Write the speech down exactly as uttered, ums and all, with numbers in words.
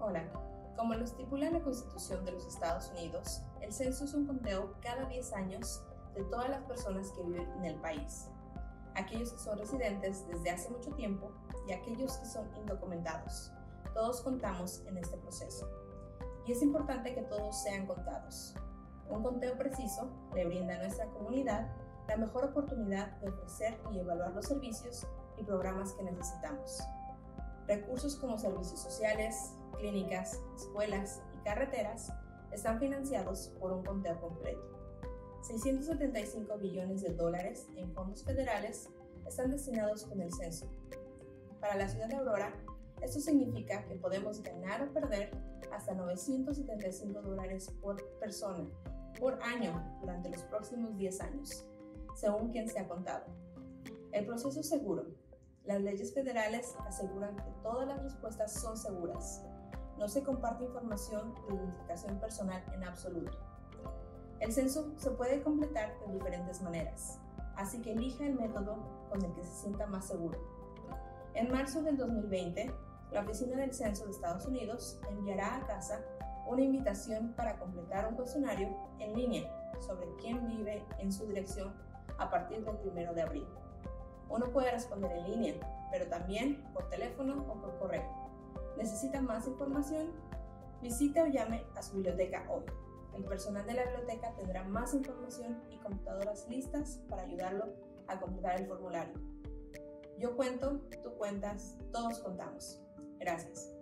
Hola, como lo estipula la Constitución de los Estados Unidos, el censo es un conteo cada diez años de todas las personas que viven en el país, aquellos que son residentes desde hace mucho tiempo y aquellos que son indocumentados. Todos contamos en este proceso. Y es importante que todos sean contados. Un conteo preciso le brinda a nuestra comunidad la mejor oportunidad de ofrecer y evaluar los servicios y programas que necesitamos. Recursos como servicios sociales, clínicas, escuelas y carreteras están financiados por un conteo completo. seiscientos setenta y cinco billones de dólares en fondos federales están destinados con el censo. Para la ciudad de Aurora, esto significa que podemos ganar o perder hasta novecientos setenta y cinco dólares por persona por año durante los próximos diez años, según quien sea contado. El proceso es seguro. Las leyes federales aseguran que todas las respuestas son seguras. No se comparte información de identificación personal en absoluto. El censo se puede completar de diferentes maneras, así que elija el método con el que se sienta más seguro. En marzo del dos mil veinte, la Oficina del Censo de Estados Unidos enviará a casa una invitación para completar un cuestionario en línea sobre quién vive en su dirección a partir del primero de abril. Uno puede responder en línea, pero también por teléfono o por correo. ¿Necesita más información? Visite o llame a su biblioteca hoy. El personal de la biblioteca tendrá más información y computadoras listas para ayudarlo a completar el formulario. Yo cuento, tú cuentas, todos contamos. Gracias.